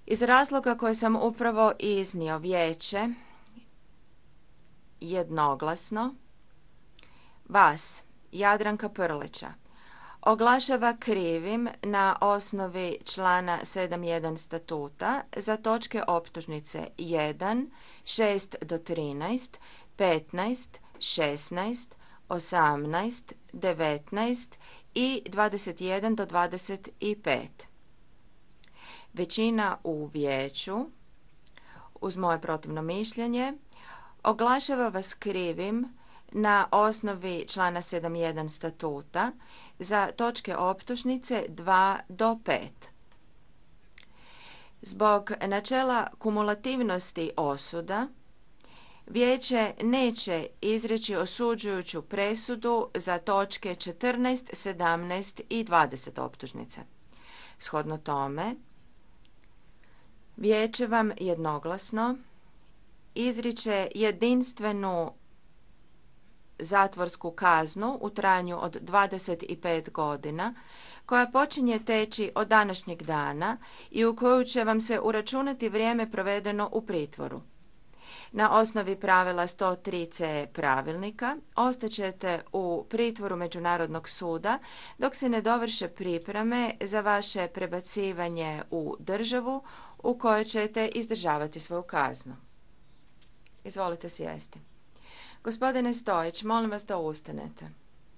Iz razloga koje sam upravo iznio, vijeće jednoglasno vas, Jadranka Prlića, oglašava krivim na osnovi člana 7.1 statuta za točke optužnice 1, 6 do 13, 15, 16, 18, 19 i 21 do 25. Većina u vijeću, uz moje protivno mišljenje, oglašava vas krivim na osnovi člana 7.1 statuta za točke optužnice 2 do 5. Zbog načela kumulativnosti osuda, vijeće neće izreći osuđujuću presudu za točke 14, 17 i 20 optužnice. Shodno tome, vijeće vam jednoglasno izriče jedinstvenu zatvorsku kaznu u trajanju od 25 godina, koja počinje teći od današnjeg dana i u koju će vam se uračunati vrijeme provedeno u pritvoru. Na osnovi pravila 103c pravilnika ostaćete u pritvoru Međunarodnog suda dok se ne dovrše pripreme za vaše prebacivanje u državu u kojoj ćete izdržavati svoju kaznu. Izvolite sjesti. Gospodine Stojić, molim vas da ustanete.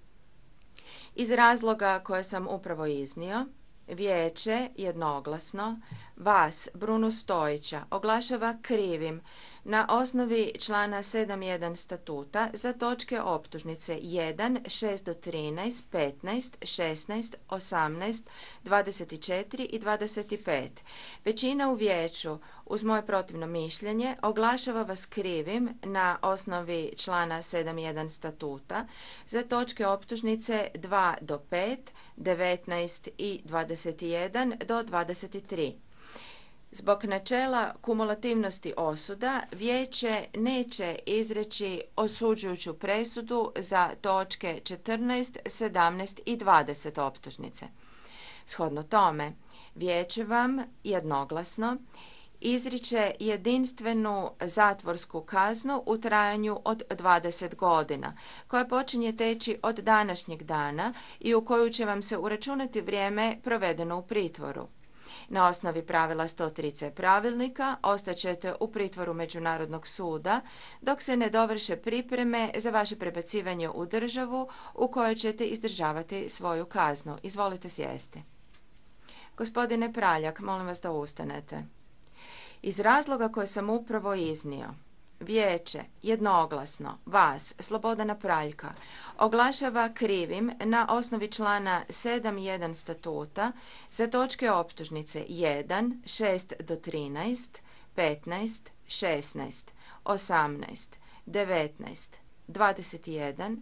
Iz razloga koje sam upravo iznio, vijeće jednoglasno vas, Brunu Stojića, oglašava krivim na osnovi člana 7.1 statuta za točke optužnice 1, 6 do 13, 15, 16, 18, 24 i 25. Većina u vijeću, uz moje protivno mišljenje, oglašava vas krivim na osnovi člana 7.1 statuta za točke optužnice 2 do 5, 19 i 21 do 23. Zbog načela kumulativnosti osuda, vijeće neće izreći osuđujuću presudu za točke 14, 17 i 20 optužnice. Shodno tome, vijeće vam jednoglasno izriče jedinstvenu zatvorsku kaznu u trajanju od 20 godina, koja počinje teći od današnjeg dana i u koju će vam se uračunati vrijeme provedeno u pritvoru. Na osnovi pravila 103c pravilnika ostaćete u pritvoru Međunarodnog suda dok se ne dovrše pripreme za vaše prebacivanje u državu u kojoj ćete izdržavati svoju kaznu. Izvolite sjesti. Gospodine Praljak, molim vas da ustanete. Iz razloga koje sam upravo iznio, vijeće jednoglasno vas, Slobodana Praljka, oglašava krivim na osnovi člana 7.1 statuta za točke optužnice 1, 6 do 13, 15, 16, 18, 19, 21,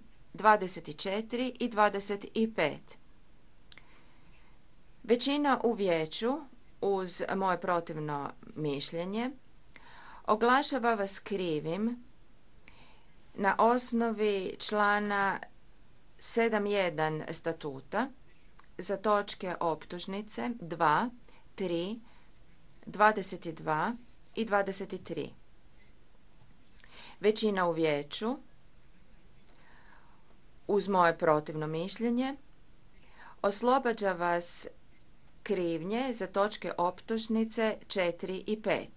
24 i 25. Većina u vijeću, uz moje protivno mišljenje, oglašava vas krivim na osnovi člana 7.1 statuta za točke optužnice 2, 3, 22 i 23. Većina u vijeću, uz moje protivno mišljenje, oslobađa vas krivnje za točke optužnice 4 i 5.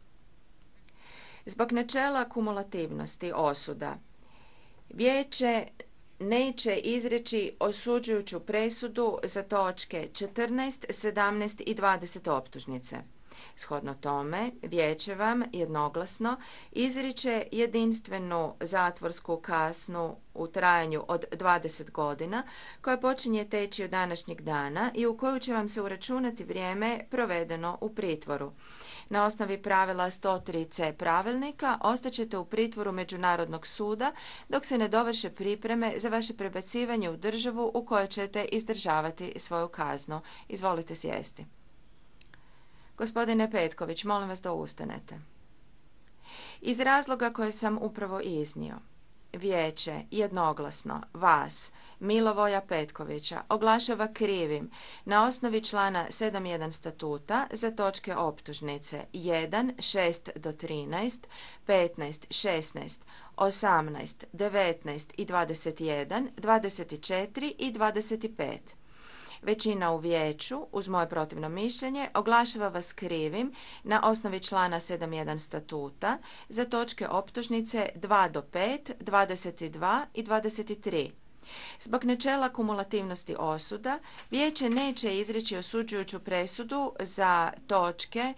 Zbog načela kumulativnosti osuda, vijeće neće izreći osuđujuću presudu za točke 14, 17 i 20 optužnice. Shodno tome, vijeće vam jednoglasno izriče jedinstvenu zatvorsku kaznu u trajanju od 20 godina koja počinje teći od današnjeg dana i u koju će vam se uračunati vrijeme provedeno u pritvoru. Na osnovi pravila 103c pravilnika ostaćete u pritvoru Međunarodnog suda dok se ne dovrše pripreme za vaše prebacivanje u državu u kojoj ćete izdržavati svoju kaznu. Izvolite sjesti. Gospodine Petković, molim vas da ustanete. Iz razloga koje sam upravo iznio, Vijeće jednoglasno vas, Milovoja Petkovića, oglašava krivim na osnovi člana 7.1 statuta za točke optužnice 1, 6 do 13, 15, 16, 18, 19 i 21, 24 i 25. Većina u vijeću, uz moje protivno mišljenje, oglašava vas krivim na osnovi člana 7.1 statuta za točke optužnice 2 do 5, 22 i 23. Zbog načela kumulativnosti osuda, vijeće neće izreći osuđujuću presudu za točke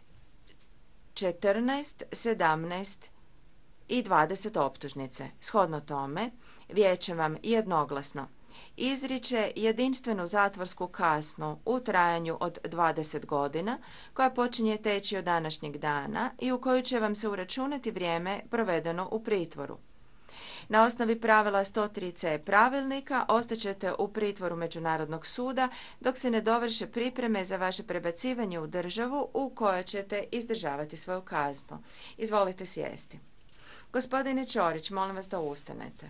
14, 17 i 20 optužnice. Shodno tome, vijeće vam jednoglasno izriče jedinstvenu zatvorsku kaznu u trajanju od 20 godina koja počinje teći od današnjeg dana i u koju će vam se uračunati vrijeme provedeno u pritvoru. Na osnovi pravila 103c pravilnika ostaćete u pritvoru Međunarodnog suda dok se ne dovrše pripreme za vaše prebacivanje u državu u kojoj ćete izdržavati svoju kaznu. Izvolite sjesti. Gospodine Ćorić, molim vas da ustanete.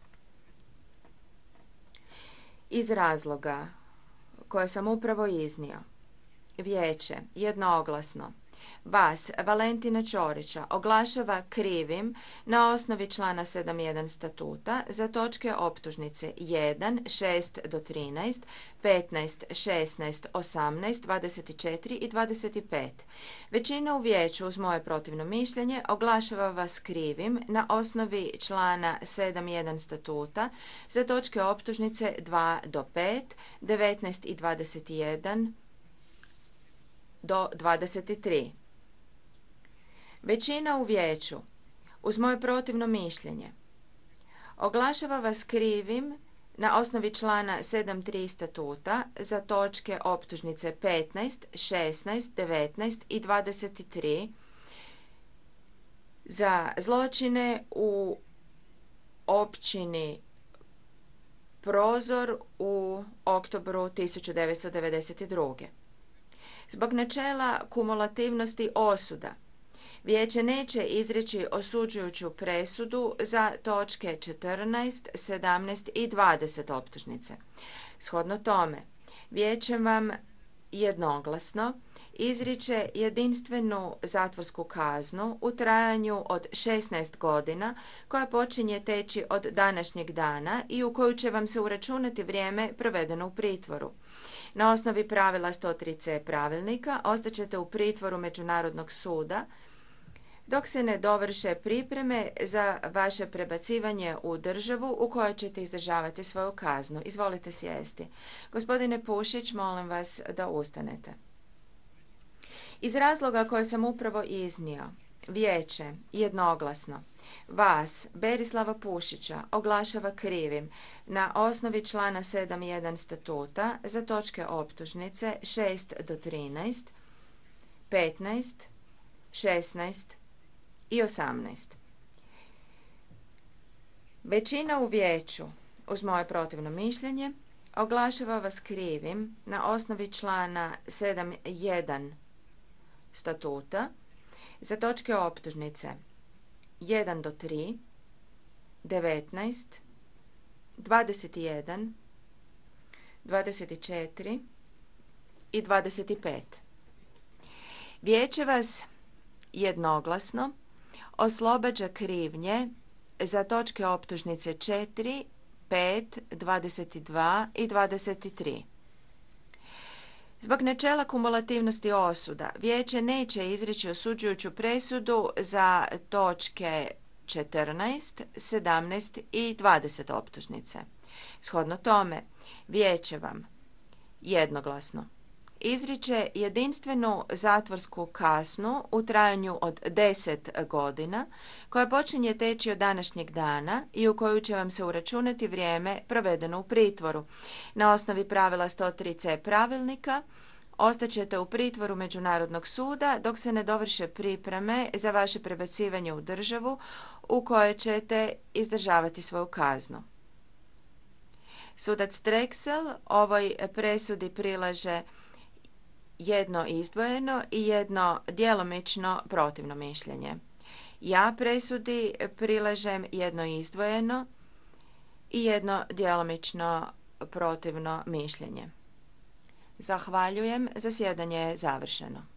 Iz razloga koje sam upravo iznio, vijeće jednoglasno vas, Valentina Ćorića, oglašava krivim na osnovi člana 7.1 statuta za točke optužnice 1, 6 do 13, 15, 16, 18, 24 i 25. Većina u vijeću, uz moje protivno mišljenje, oglašava vas krivim na osnovi člana 7.1 statuta za točke optužnice 2 do 5, 19 i 21 do 23. Većina u vijeću, uz moje protivno mišljenje, oglašava vas krivim na osnovi člana 7.3 statuta za točke optužnice 15, 16, 19 i 23 za zločine u općini Prozor u oktobru 1992. Zbog načela kumulativnosti osuda, vijeće neće izreći osuđujuću presudu za točke 14, 17 i 20 optužnice. Shodno tome, vijeće vam jednoglasno izriče jedinstvenu zatvorsku kaznu u trajanju od 16 godina koja počinje teći od današnjeg dana i u koju će vam se uračunati vrijeme provedeno u pritvoru. Na osnovi pravila 103c pravilnika ostaćete u pritvoru Međunarodnog suda dok se ne dovrše pripreme za vaše prebacivanje u državu u kojoj ćete izdržavati svoju kaznu. Izvolite sjesti. Gospodine Pušić, molim vas da ustanete. Iz razloga koje sam upravo iznio, vijeće jednoglasno vas, Berislava Pušića, oglašava krivim na osnovi člana 7.1 statuta za točke optužnice 6 do 13, 15, 16 i 18. Većina u vijeću, uz moje protivno mišljenje, oglašava vas krivim na osnovi člana 7.1 statuta za točke optužnice 1 do 3, 19, 21, 24 i 25. Vijeće vas jednoglasno oslobađa krivnje za točke optužnice 4, 5, 22 i 23. Zbog načela kumulativnosti osuda, vijeće neće izreći osuđujuću presudu za točke 14, 17 i 20 optužnice. Shodno tome, vijeće vam jednoglasno izriče jedinstvenu zatvorsku kaznu u trajanju od 10 godina koja počinje teći od današnjeg dana i u koju će vam se uračunati vrijeme provedeno u pritvoru. Na osnovi pravila 103c pravilnika ostaćete u pritvoru Međunarodnog suda dok se ne dovrše pripreme za vaše prebacivanje u državu u kojoj ćete izdržavati svoju kaznu. Sudac Streksel ovoj presudi prilaže jedno izdvojeno i jedno djelomično protivno mišljenje. Ja presudi prilažem jedno izdvojeno i jedno djelomično protivno mišljenje. Zahvaljujem, zasjedanje je završeno.